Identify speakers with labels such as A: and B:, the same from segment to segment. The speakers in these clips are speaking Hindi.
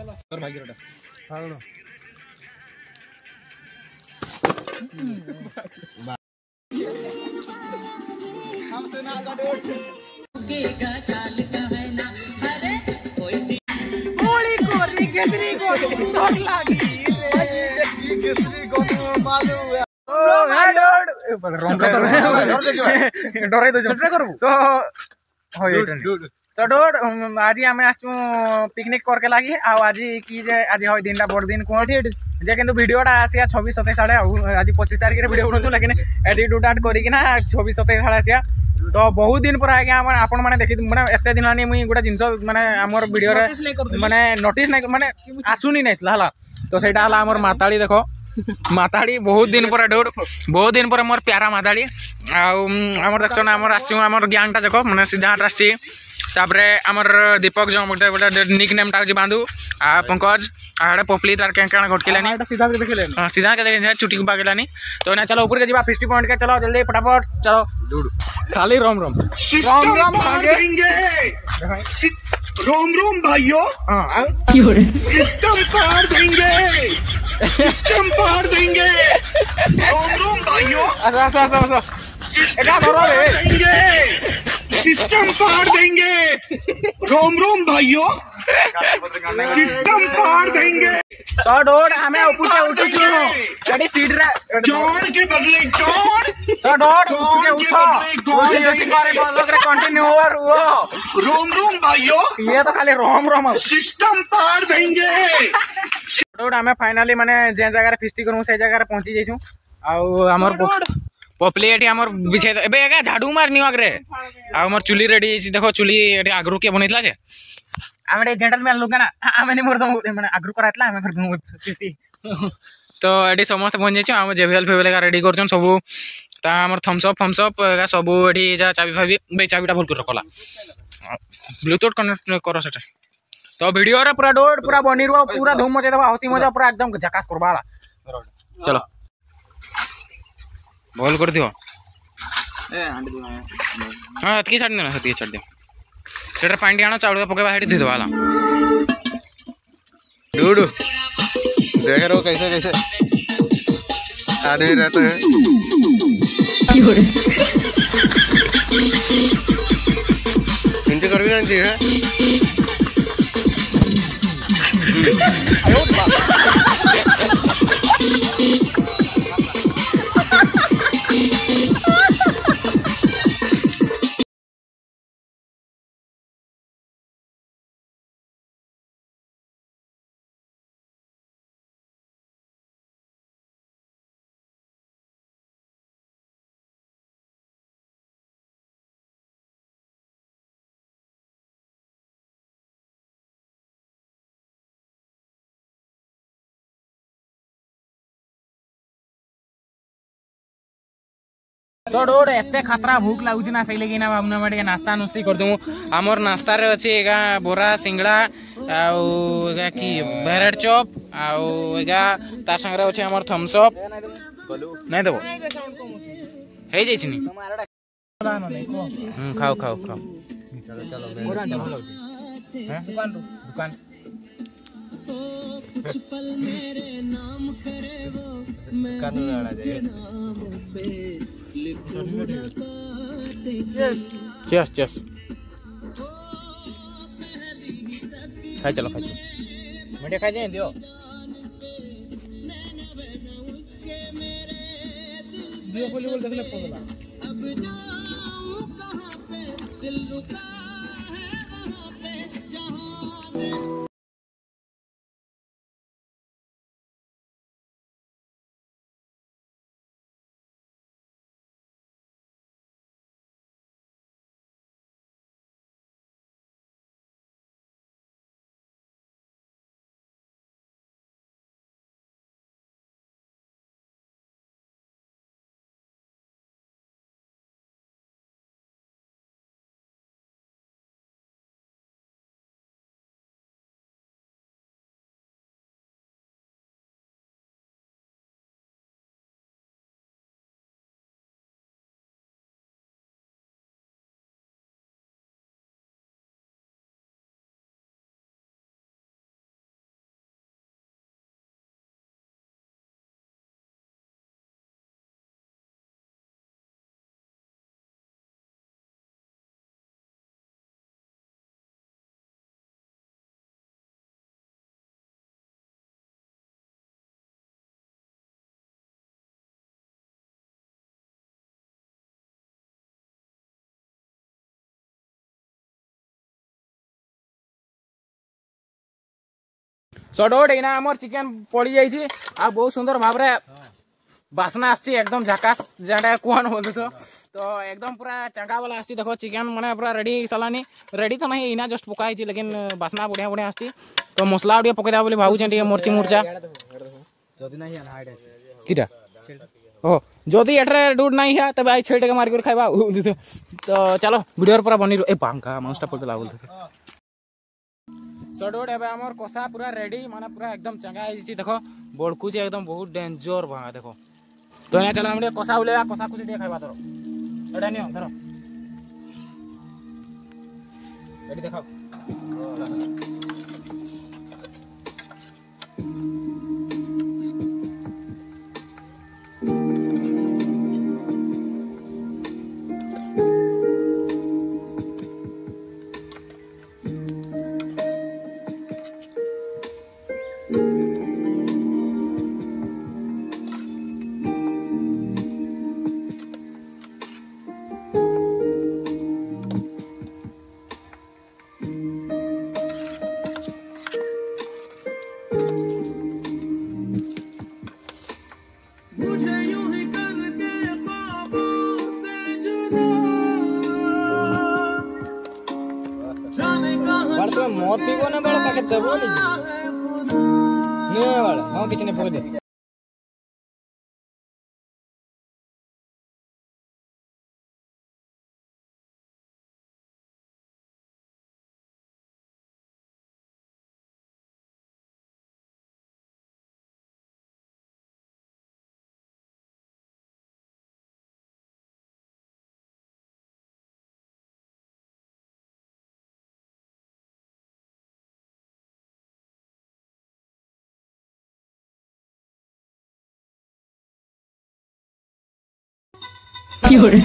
A: और भाई गिरटा हां हमसे ना का चाल का है ना अरे कोई गोली कोरी केसरी गोली रोक लागी रे केसरी गोली मालूम है ओ भाई डरे तो सट्रे करबो सो होय सो डोड आज आम आसु पिकनिक करके लगी आज कि आज हो दिन बड़ दिन कौटी जे कि भिडटा आसिया 26-27 साढ़े आज 25 तारिख भिड बनू लेकिन एडिट उडाट करना 26-27 साढ़े आसिया तो बहुत दिन पर आज्ञा आपण मैंने देखी मैंने एत दिन मुझे गोटे जिन मैंने आमर भिडियो मैंने नोटिस नहीं मैंने आसुनी नहीं तो सहीटा आमर माताड़ी देख माताड़ी बहुत दिन पर डोड बहुत दिन पर मोर प्यारा माताड़ी आमर देख आमर आमर गैंगटा देख मैंने सीधा तापर आमर दीपक जो गोटे गोटे निक नेमटा हूँ बांधु आ पंकज आड़े पोपली तार क्या घटकिलानी सीधा देखिए सीधा के चुटी को पाकिलानी तो ना चलो ऊपर के जी 50 पॉइंट के चलो जल्दी फटाफट चलो खाली रोम रोम रोम रोम
B: रोम रोम भाइयों सिस्टम पार देंगे सिस्टम पार देंगे रोम रोम भाइयों सिस्टम पार देंगे रोम रोम भाइयों सिस्टम पार देंगे
A: सो डोड हमें ऊपर उठू चढ़ी सीट रे
B: जॉन के बदले जॉन
A: सो डोड ऊपर उठो कंटिन्यू ओवर वो
B: रोम रोम भाइयों
A: ये तो खाली रोम रोम
B: सिस्टम पार देंगे
A: डोड हमें फाइनली माने जे जगह फिस्टी करू से जगह पहुंची जाइछु आ हमर पोपली एठी हमर बिछे एबे एका झाड़ू मारनी आगरे आ हमर चुली रेडी देखो चुली एठी आगरू के बनितला जे आमे जेंटलमैन लोग ना आमे नहीं मोर माने आगरू करातला आमे फिर फिस्टी तो एठी समस्त पहुंच जाइछु हम जेबीएल फेबेल का रेडी करछन सब ता हमर थम्स अप का सब एठी जा चाबी भाबी बे चाबीटा भूल कर रखला ब्लूटूथ कनेक्ट करो सेटा तो वीडियो रे पूरा डोड पूरा बनी रहो पूरा धूम मचे देबा हंसी मजा पूरा एकदम झकास करबाला चलो बोल कर दियो हाँ हतकी छाड़ देना हतकी छाड़ दियो सेटर पानी आना चावल पकेबा हेडी दे देवाला
C: डूड देख रहे हो कैसे कैसे आदमी रहते हैं हिंदी कर भी नहीं है
A: सो डोड एते खतरा भूख लागुच ना से लेकिन हमने माटे नाश्ता नुस्ती कर दूँ आमर नाश्ता रे अच्छे एगा बोरा सिंगड़ा आगा कि ब्रेड चॉप आगा तार संगे अच्छे आमर थम्स अप नहीं देबो हे जाइछ नी खाओ खाओ खाओ चलो चलो दुकान कुछ पल मेरे नाम करे वो चेस चेस खाई चलो मीठे खाई जाए दियो सडोड एना हमर चिकन पड़ी जाई छी आ बहुत सुंदर भाव रे बासना आछी एकदम झकास जाडा कोन बोल तो एकदम पूरा चंगा वाला आछी देखो चिकन माने पूरा रेडी सलानी रेडी तो नहीं इना जस्ट पकाई छी लेकिन बासना बढ़िया बढ़िया आछी तो मसला उडिया पकै दा बोली भाऊ छे मिर्ची मुर्चा जदी नहीं हाइड किटा ओ जदी एटरे डूड नहीं है तबे आई छेड़ के मार के खाइबा तो चलो वीडियो पूरा बनी ए पांका माउसटा पड़ लागल सडोड एबे हमर कोसा पूरा रेडी माने पूरा एकदम चंगा आइछि देखो बड़कू जे एकदम बहुत डेंजर बा देखो तो ना चलो हमरे कोसा उले कोसा कुछ दे खाइबा तरो एडा नियो धरो एडी देखो मोती को ना बड़ा का देबो नहीं वाला हां किछ नहीं पड़े
D: Fiore.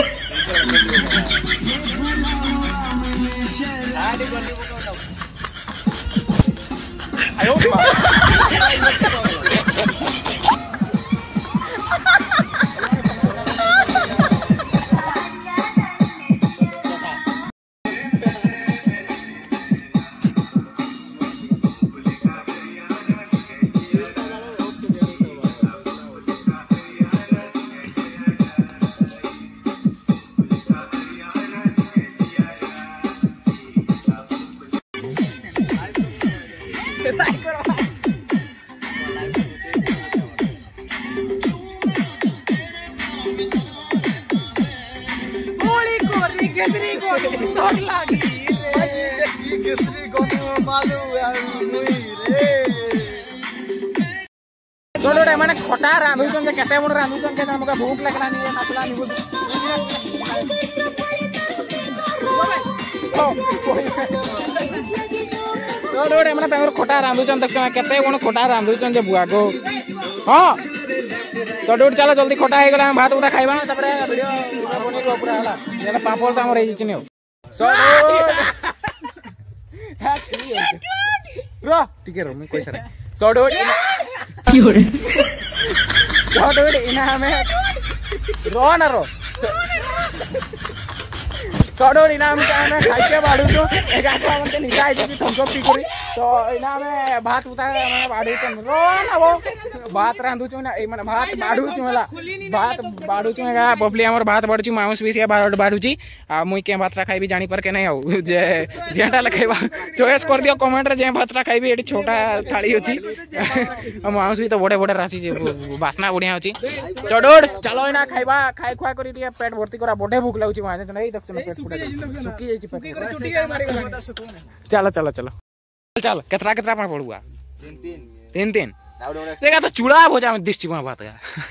A: छोटे मैंने खटा रांधुचन जे केते मन रांधुचन के हमका भूख लगला नहीं नाचला नहीं छोटे मैंने तंगर खटा रांधुचन देख केते कोन खटा रांधुचन जे बुआ को हां छोटे चलो जल्दी खटा हे गला भात उडा खाइबा तबरे वीडियो बनी को पूरा हला जेना पापड़ त हमर हे चिने रो ठीक है रो मैं कोई सर सडोड
D: Fiore.
A: सडोड इना हमें रो ना रो सडोड इना हम खाइके बाडू तो एगासा हमके निकाय जे थमसप पी करी तो इना हमें भात उतार माने बाडू तो रो ना वो भात रांधु छु ना ए माने भात बाडू छु होला भात बाडू छु गा बबली हमर भात बाडू छु माउस पीसिया बाडू छि आ मुई के भात खाइबी जानी पर के नहीं आउ जे जेटा लखाइबा चॉइस कर दियो कमेंट रे जे भात खाइबी एटी छोटा थाली अछि आ माउस भी तो बड़े बड़े राशि जे वासना बढ़िया अछि चडोड चलो इना खाइबा खाइ खुआ करी दिया पेट भर्ती करा बड़े भूख लागु छि माने नहीं देख पेट सुकी जाई छि पेट चलो चलो चलो चल केतरा केतरा पण पड़ुआ तीन तीन देखा तो चूड़ा भोजा में दिस छिबा बात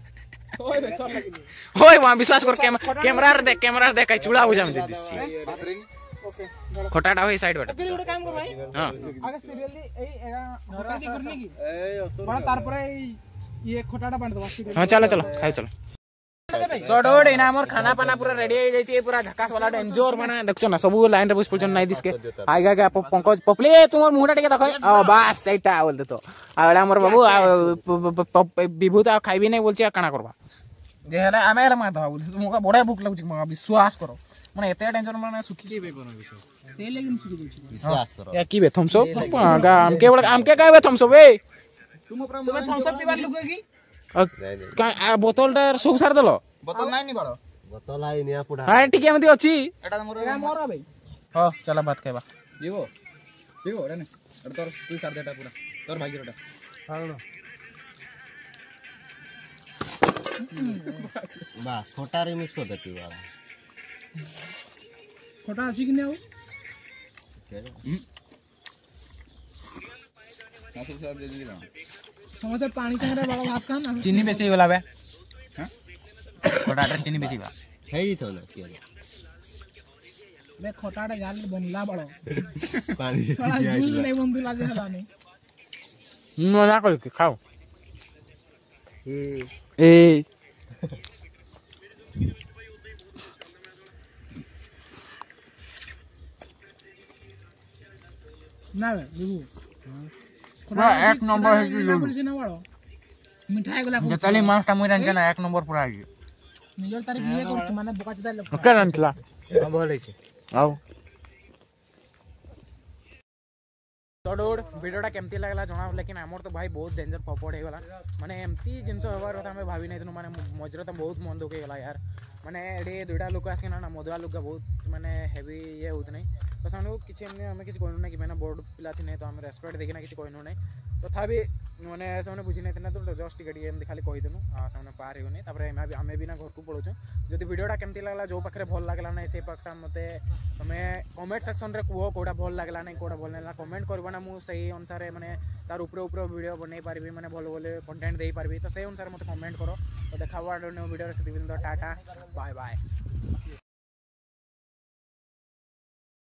A: होय वहां विश्वास कर कैमरा दे कई चूड़ा भोजा में दिस छी खोटाटा होई साइड बट काम कर भाई हां आगे सीरियली ए एगा करने की बड़ा तार पर ये खोटाटा बांध दो हां चलो चलो खाओ चलो सडोड इना हमर खाना पाना पूरा रेडी हो जाई छी पूरा झकास वाला डेंजर माने देखछो ना सब लाइन रे बस पछन नाही दिस के आगे आगे पंकज पपले तुमर मुहटा टिके देखो आ बस एटा बोल दे तो आला हमर बाबू विभूत खाइबी नहीं बोलछि काना करबा जे हला आमे रे मा दवा बोल तुमका बडा भूख लागु छी विश्वास करो माने एते डेंजर माने सुखी के बेकोन विषय
D: ते लेकिन सुखी देछि
C: विश्वास करो
A: या की बे थम्स अप आमके कहबे थम्स अप ए
D: तुम
A: थम्स अप पीबार लोग की
C: नहीं
A: का बोतलटा सुख सार दलो
D: बोतल नाही नी बाड़ो
C: बोतल आई निया पुडा
A: हां ठीक एमती अछि
D: एटा मोर भाई
A: हां चला बात कहबा
D: जीवो जीवो एटा ने एटा तोर तू सार देटा पूरा तोर भाई रोटा
A: हां
C: बस खोटा रे मिक्स हो देती वाला
D: खोटा अछि कि नै हो समझ पानी संगे बड़ा भात खा ना
A: चीनी बेसी होला बे हां थोड़ा चीनी बेसी बा
C: है ही तो ना किया
D: बे खोटाटा यार बनला बड़ो
C: पानी
D: थोड़ा जूस नहीं बनदुला जे हला नहीं
A: ना कर के खाओ ए
D: ना बे जीवो
A: पूरा एक नंबर है जी
D: पुलिस ना बड़ो मिठाई गला
A: जतली मास्टर मुई रंजन ना एक नंबर पूरा आगी
D: निजर तारी बिहे कर माने बोका चदा लोग
A: के रंतला
C: भल है
A: आओ तो डोड वीडियोटा केमती लागला जणा लेकिन हमर तो भाई बहुत डेंजर पपड़ हे गला माने एमती जिंस होबार था हमें भाभी नहीं माने मजरे तो बहुत मन दुखे गला यार माने एडे दुइटा लोक आसिना ना मधुआ लोक बहुत माने हेवी ये होत नहीं तो सानू किछि हमें किछि कहनु नहीं कि मैंने बोर्ड पिला थी नहीं तो हम रेस्पेक्ट देखिना किछि कहनु नहीं तथापि माने से बुझी नहीं थे तो जस्ट टिके एमती खाली कही देनु से पार हो नहीं तापर आमे भी ना घर को पळुछु जदि वीडियोटा केमती लागला जो पाखरे भल लागला नहीं से पाखटा मते तमे कमेंट सेक्शन रे कुहो कोडा भल लागला नहीं कोडा भल नहीं कमेंट करबा ना मु सही अनुसार माने तार ऊपर वीडियो बनै पारबी माने भल भल कंटेंट दे पारबी तो सही अनुसार मते कमेंट करो तो देखा वीडियो से टाटा बाय बाय।